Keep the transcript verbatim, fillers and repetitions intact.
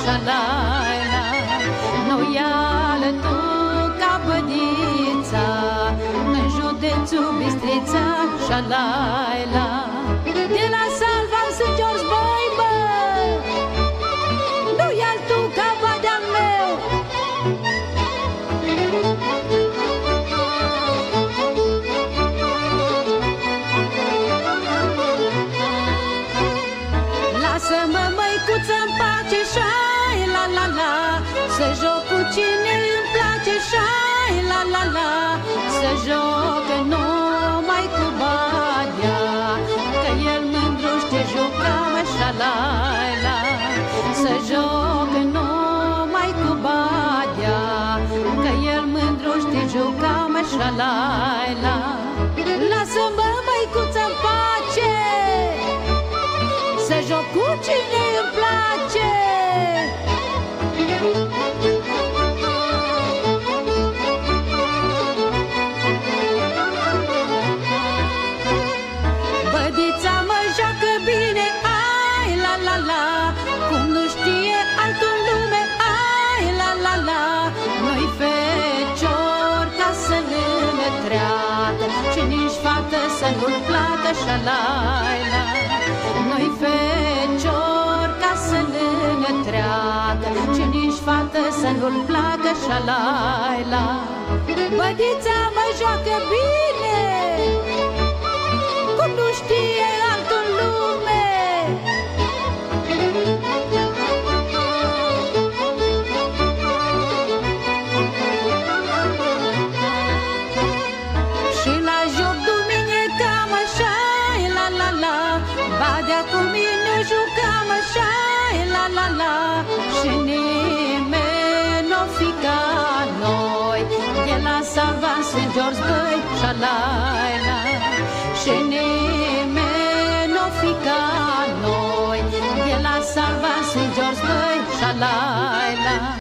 șalaila, noi alătul ca bădița, în județul Bistrița, șalaila. De la Salva în Saint George, băi, bă, nu-i altul ca Badea-n meu. Lasă-mă, măicuță-n pace, șai, la, la, la, să joc cu cine îmi place, șai, la, la, la, să joc numai cu Badea, că el mândru știe juca, mă, șalaila. Să joc numai cu Badea, că el mândru știe juca, mă, șalaila. Lasă-mă, măicuță-n pace, să joc cu cine îmi place. Bădița mă joacă bine, ai, la, la, la, cum nu știe altul în lume, ai, la, la, la. Noi fecior ca să ne treacă și nici fată să nu-l placă, șalaila. Noi fecior ca să ne treacă și nici fată să nu-l placă, șalaila. Bădița mă joacă bine, cum nu știe altul în lume. Și la joc duminica, mă, șai, la, la, la, Badea cu mine jucam, șai, la, la, la, și nimeni n-o fi ca noi, de la Salva în Saint George, băi, șalaila. Și nimeni n-o fi ca noi, de la Salva în Saint George, băi, șalaila.